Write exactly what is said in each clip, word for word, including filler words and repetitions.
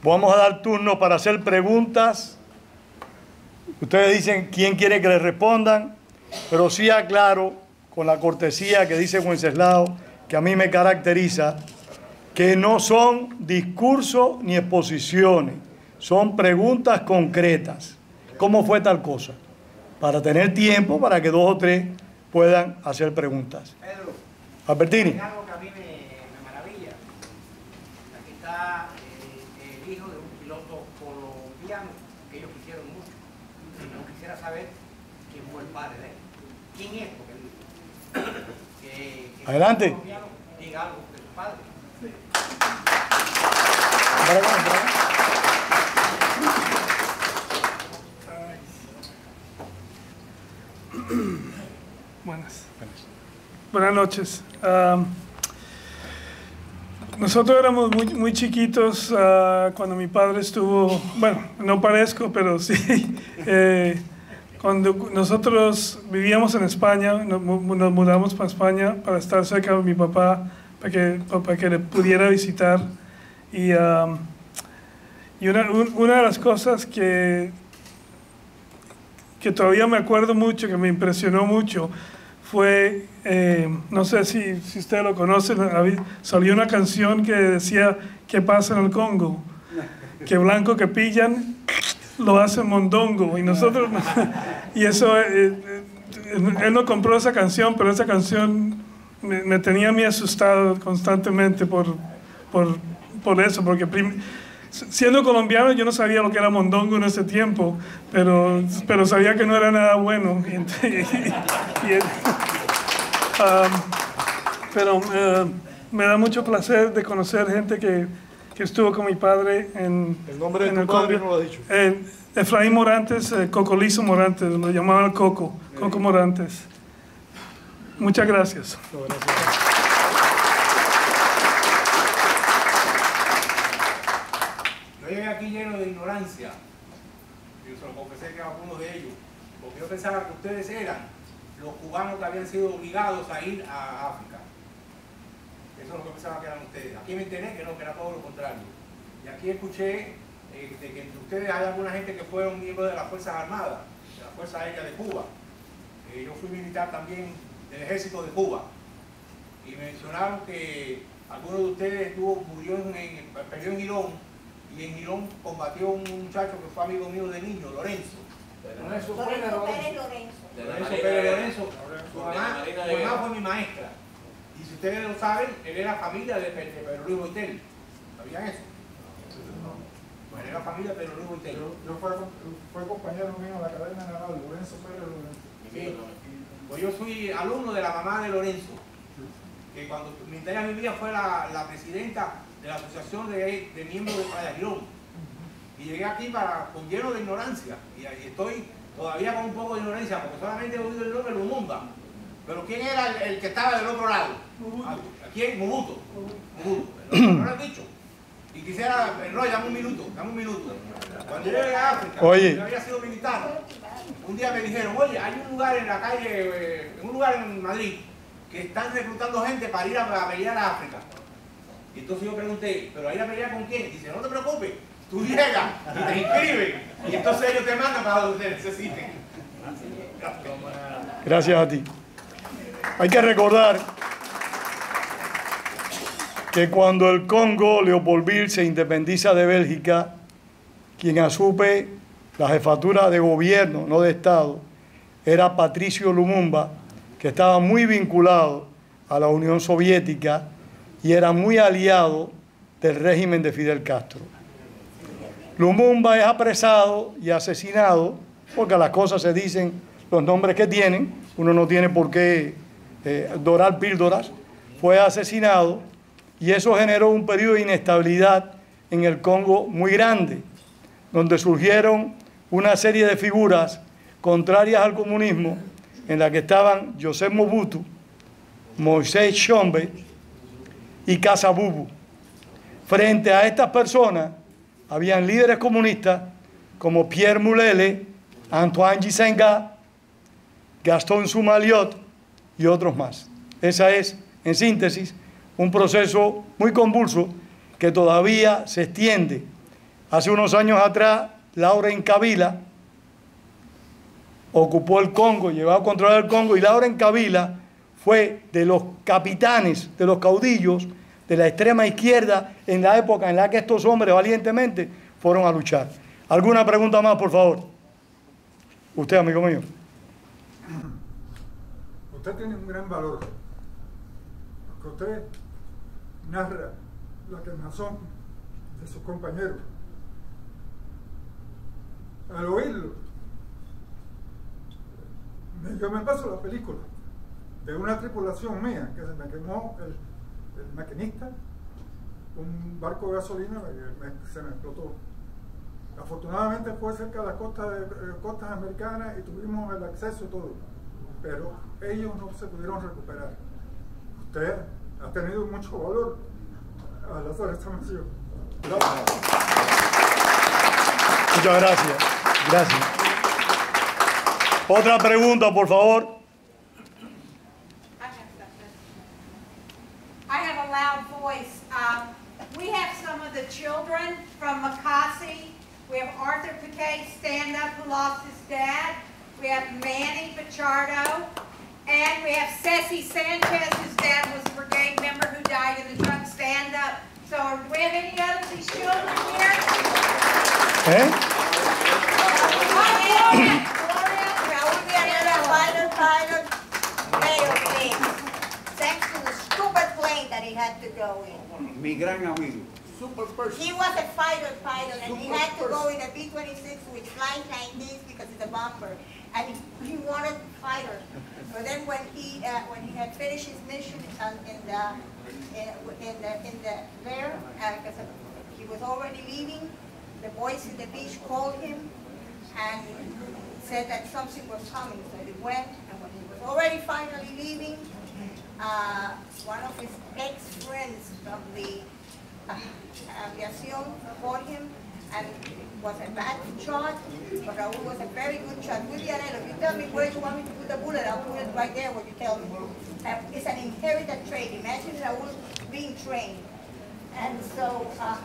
Vamos a dar turno para hacer preguntas. Ustedes dicen quién quiere que les respondan, pero sí aclaro, con la cortesía que dice Wenceslao, que a mí me caracteriza, que no son discursos ni exposiciones, son preguntas concretas. ¿Cómo fue tal cosa? Para tener tiempo para que dos o tres puedan hacer preguntas. Pedro, Albertini. hay algo que a mí me, me maravilla. Aquí está eh, el hijo de un piloto colombiano que ellos quisieron mucho. Y no quisiera saber quién fue el padre de él. ¿Quién es? Porque que, que Adelante. el colombiano diga algo de su padre. Buenas. Buenas noches. Um, nosotros éramos muy, muy chiquitos uh, cuando mi padre estuvo, bueno, no parezco, pero sí. Eh, cuando nosotros vivíamos en España, nos, nos mudamos para España para estar cerca de mi papá, para que, para que le pudiera visitar. Y, um, y una, un, una de las cosas que, que todavía me acuerdo mucho, que me impresionó mucho, fue, eh, no sé si, si ustedes lo conocen, salió una canción que decía ¿qué pasa en el Congo? Que blanco que pillan lo hacen mondongo. Y nosotros, y eso, eh, él no compró esa canción, pero esa canción me, me tenía a mí asustado constantemente por, por, por eso, porque prim, siendo colombiano yo no sabía lo que era mondongo en ese tiempo, pero, pero sabía que no era nada bueno. Y, y, y, um, pero uh, me da mucho placer de conocer gente que, que estuvo con mi padre en El nombre de en tu el padre Congo. no lo has dicho. Eh, Efraín Morantes, eh, Cocolizo Morantes, lo llamaban Coco, Coco Morantes. Muchas gracias. Yo llegué aquí lleno de ignorancia. Yo se lo confesé que a algunos de ellos, porque yo pensaba que ustedes eran los cubanos que habían sido obligados a ir a África. Eso es lo que pensaba que eran ustedes. Aquí me enteré que no, que era todo lo contrario. Y aquí escuché eh, de que entre ustedes hay alguna gente que fueron miembros de las Fuerzas Armadas, de la Fuerza Aérea de Cuba. Eh, yo fui militar también del Ejército de Cuba. Y mencionaron que algunos de ustedes estuvo, murió en, en, perdió en Girón, y en Girón combatió un muchacho que fue amigo mío de niño, Lorenzo. Lorenzo Pérez Lorenzo. Lorenzo Pérez Lorenzo. Su mamá, su mamá fue mi maestra. Y si ustedes lo saben, él era familia de Pedro Luis Boitel. ¿Sabían eso? Pues él era familia de Pedro Luis Boitel. Yo, yo fue, fue compañero mío en la cadena naval, Lorenzo Pérez Lorenzo. Sí. Pues yo fui alumno de la mamá de Lorenzo, que cuando mientras ella vivía fue la, la presidenta de la asociación de, de miembros de Playa Girón. Y llegué aquí para, con lleno de ignorancia, y ahí estoy todavía con un poco de ignorancia, porque solamente he oído el nombre Lumumba. Pero ¿quién era el, el que estaba del otro lado? ¿A quién? Mobuto. Mobuto. ¿No lo has dicho? Y quisiera, Roy, dame un minuto, dame un minuto. Cuando yo llegué a África, Oye. yo había sido militar, un día me dijeron, oye, hay un lugar en la calle, eh, en un lugar en Madrid, que están reclutando gente para ir a, a pelear a África. Y entonces yo pregunté, ¿pero a ir a pelear con quién? Dice, no te preocupes, tú llegas y te inscriben. Y entonces ellos te mandan para donde te necesiten. Gracias a ti. Hay que recordar que cuando el Congo, Leopoldville, se independiza de Bélgica, quien asume la jefatura de gobierno, no de Estado, era Patricio Lumumba, que estaba muy vinculado a la Unión Soviética y era muy aliado del régimen de Fidel Castro. Lumumba es apresado y asesinado, porque las cosas se dicen los nombres que tienen, uno no tiene por qué eh, dorar píldoras, fue asesinado y eso generó un periodo de inestabilidad en el Congo muy grande, donde surgieron una serie de figuras contrarias al comunismo, en la que estaban Joseph Mobutu, Moisés Tshombe y Kasavubu. Frente a estas personas, habían líderes comunistas como Pierre Mulele, Antoine Gizenga, Gastón Soumaliot y otros más. Esa es, en síntesis, un proceso muy convulso que todavía se extiende Hace unos años atrás, Laurent Kabila ocupó el Congo, llegó a controlar el Congo, y Laurent Kabila fue de los capitanes, de los caudillos de la extrema izquierda en la época en la que estos hombres valientemente fueron a luchar. ¿Alguna pregunta más, por favor? Usted, amigo mío. Usted tiene un gran valor, porque usted narra la quemazón de sus compañeros. Al oírlo, me- yo me paso la película de una tripulación mía que se me quemó el, el maquinista, un barco de gasolina, me- me- se me explotó. Afortunadamente fue cerca de las costas, de, eh, costas americanas y tuvimos el acceso y todo, pero ellos no se pudieron recuperar. Usted ha tenido mucho valor al hacer esta mención. Gracias. Muchas gracias. Gracias. Otra pregunta, por favor. I have a loud voice. Um, we have some of the children from Makasi. We have Arthur Piquet, stand-up, who lost his dad. We have Manny Pichardo. And we have Ceci Sanchez, whose dad was a brigade member who died in the truck, stand-up. So do we have any other of these children here? ¿Eh? Gloria, Gloria. Raúl Villanera, pilot, pilot, mayor thing. Thanks to the stupid plane that he had to go in. Mi gran amigo. Super person. He was a fighter pilot and he had to go in a B twenty-six with flying Chinese because it's a bomber. And he, he wanted fighters. But then when he uh, when he had finished his mission um, in the in, in the in the there, because uh, he was already leaving, the boys in the beach called him and said that something was coming. So he went, and when he was already finally leaving, uh, one of his ex-friends from the uh, aviation called him, and it was a bad shot, but Raúl was a very good shot. William, if you tell me where you want me to put the bullet, I'll put it right there where you tell me. Uh, it's an inherited trait. Imagine Raúl being trained. And so, uh,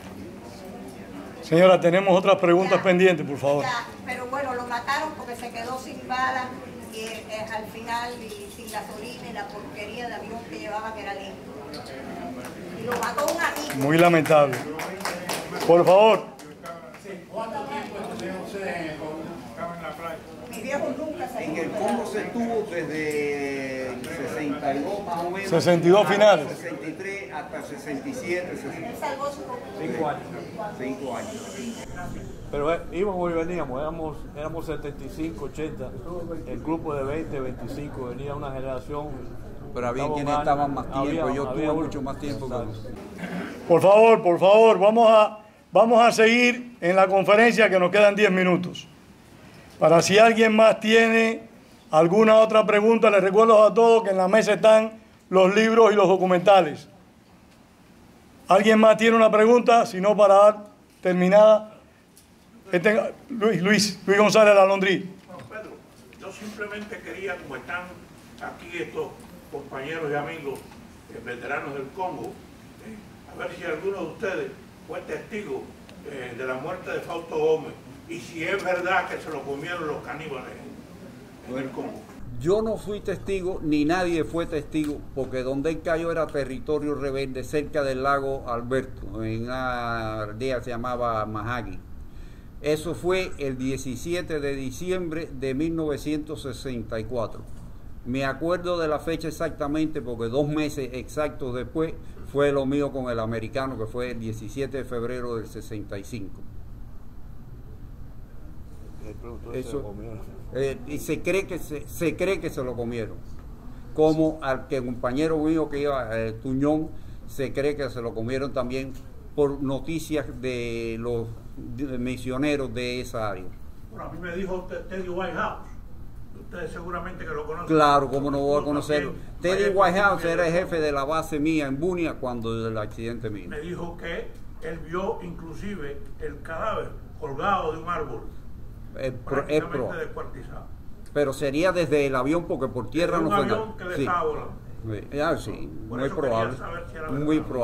Señora, tenemos otras preguntas Ya. pendientes, por favor. ya, pero bueno, lo mataron porque se quedó sin balas y eh, al final y sin gasolina y la porquería de avión que llevaba que era limpio. Y lo mató un amigo. Muy lamentable. Por favor. ¿Cuánto tiempo estuvieron ustedes en el Congo? Estaba en la playa. Mis viejos nunca se En el Congo se estuvo desde sesenta y dos más o menos. sesenta y dos hasta finales. sesenta y tres hasta sesenta y siete, sesenta. Él salvó su Cinco años. Cinco años. Pero eh, íbamos y veníamos, éramos, éramos setenta y cinco, ochenta, el grupo de veinte, veinticinco, venía una generación. Pero había estaba quienes un año, estaban más tiempo, había- yo había tuve uno. mucho más tiempo que Exacto. Por favor, por favor, vamos a, vamos a seguir en la conferencia que nos quedan diez minutos. Para si alguien más tiene alguna otra pregunta, les recuerdo a todos que en la mesa están los libros y los documentales. ¿Alguien más tiene una pregunta? Si no, para dar terminada. Este, Luis, Luis, Luis González Alondrí. Bueno, Pedro, yo simplemente quería, como están aquí estos compañeros y amigos eh, veteranos del Congo, eh, a ver si alguno de ustedes fue testigo eh, de la muerte de Fausto Gómez y si es verdad que se lo comieron los caníbales en el Congo. Yo no fui testigo, ni nadie fue testigo, porque donde él cayó era territorio rebelde, cerca del lago Alberto, en una aldea que se llamaba Mahagi. Eso fue el diecisiete de diciembre de mil novecientos sesenta y cuatro. Me acuerdo de la fecha exactamente porque dos meses exactos después fue lo mío con el americano, que fue el diecisiete de febrero del sesenta y cinco. El productor se Eso, lo comieron. eh, y se cree que se, se cree que se lo comieron. Como al que compañero mío que iba, eh, Tuñón, se cree que se lo comieron también por noticias de los de misioneros de esa área. Bueno, a mí me dijo Te- Teddy Whitehouse. Ustedes seguramente que lo conocen. Claro, como no voy a conocerlo. También, Teddy vaya, Whitehouse también, era el jefe de la base mía en Bunia cuando el accidente mío. Me dijo que él vio inclusive el cadáver colgado de un árbol, Es, pro- es prácticamente probable. descuartizado. Pero sería desde el avión porque por tierra Desde no un fue avión nada. que le Sí. estaba volando. Sí, ah, sí, Por muy eso quería probable. saber si era Muy verdad. probable.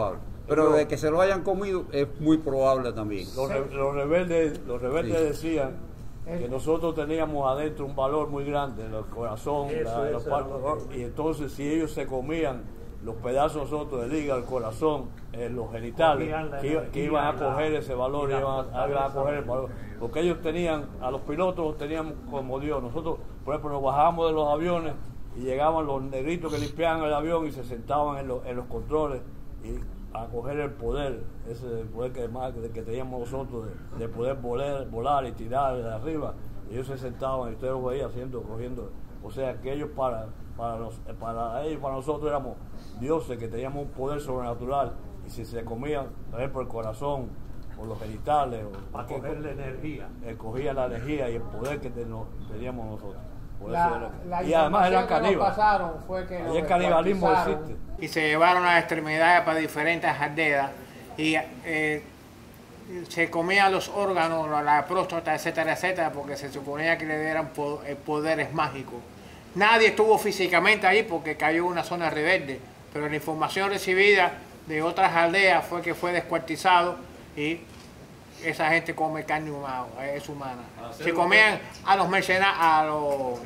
pero de que se lo hayan comido es muy probable también. Los, re, los rebeldes, los rebeldes sí. decían que nosotros teníamos adentro un valor muy grande, el corazón, Eso, la, los partos, y entonces si ellos se comían los pedazos nosotros del hígado, el corazón, eh, los genitales, que, iba, que iban a coger ese valor, iban a, iban a coger el valor, porque ellos tenían, a los pilotos los tenían como Dios. Nosotros, por ejemplo, nos bajábamos de los aviones y llegaban los negritos que limpiaban el avión y se sentaban en, lo, en los controles y a coger el poder, ese poder que, más, que teníamos nosotros de, de poder volar, volar y tirar de arriba. Y ellos se sentaban y usted los veía haciendo, cogiendo, o sea que ellos para, para, los, para ellos, para nosotros éramos dioses, que teníamos un poder sobrenatural, y si se comían, por ejemplo, el corazón o los genitales, o para coger la energía, eh, cogía la energía y el poder que ten, teníamos nosotros. Por La, eso era, la y además eran caníbales. Pasaron fue que y el canibalismo existe. Y se llevaron las extremidades para diferentes aldeas y eh, se comían los órganos, la próstata, etcétera, etcétera, porque se suponía que le dieran poderes mágicos. Nadie estuvo físicamente ahí porque cayó en una zona rebelde, pero la información recibida de otras aldeas fue que fue descuartizado y esa gente come carne humana, es humana. Se comían a los mercenarios, a los,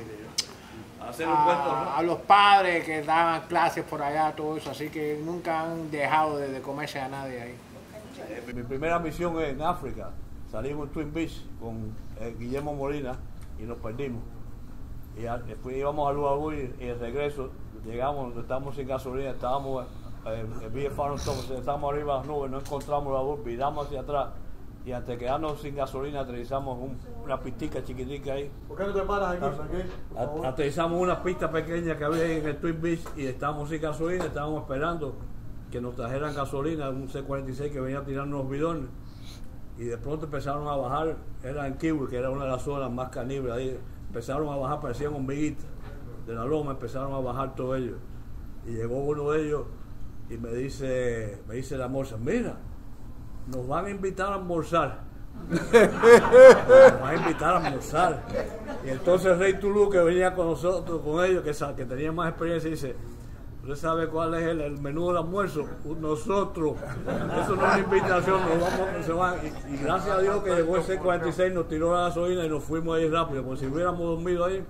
a, a los padres que daban clases por allá, todo eso, así que nunca han dejado de, de comerse a nadie ahí. Mi primera misión en África, salimos en Twin Beach con eh, Guillermo Molina y nos perdimos. Y a, después íbamos a Luau y, y de regreso llegamos, estábamos sin gasolina, estábamos eh, en Villa Farrington, estábamos arriba de las nubes, no encontramos la luz, miramos hacia atrás y antes de quedarnos sin gasolina aterrizamos un, una pistica chiquitica ahí. ¿Por qué no te paras aquí? A, aterrizamos una pista pequeña que había ahí en el Twin Beach y estábamos sin gasolina, estábamos esperando que nos trajeran gasolina, un C cuarenta y seis que venía a tirar unos bidones, y de pronto empezaron a bajar, era en Kiwi, que era una de las zonas más caníbales, ahí empezaron a bajar, parecían hormiguitas de la loma, empezaron a bajar todos ellos, y llegó uno de ellos y me dice, me dice la moza, mira, nos van a invitar a almorzar, nos van a invitar a almorzar, y entonces Rey Tulú, que venía con nosotros, con ellos, que, que tenía más experiencia, dice, ¿usted sabe cuál es el, el menú del almuerzo? Nosotros. Eso no es una invitación, nos vamos, se van. Y, y gracias a Dios que llegó el C cuarenta y seis, nos tiró la gasolina y nos fuimos ahí rápido, porque si hubiéramos dormido ahí,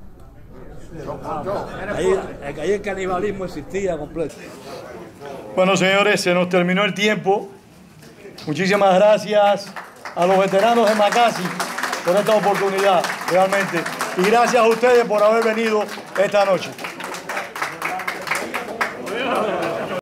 ahí, ahí el canibalismo existía completo. Bueno, señores, se nos terminó el tiempo. Muchísimas gracias a los veteranos de Macasi por esta oportunidad, realmente. Y gracias a ustedes por haber venido esta noche.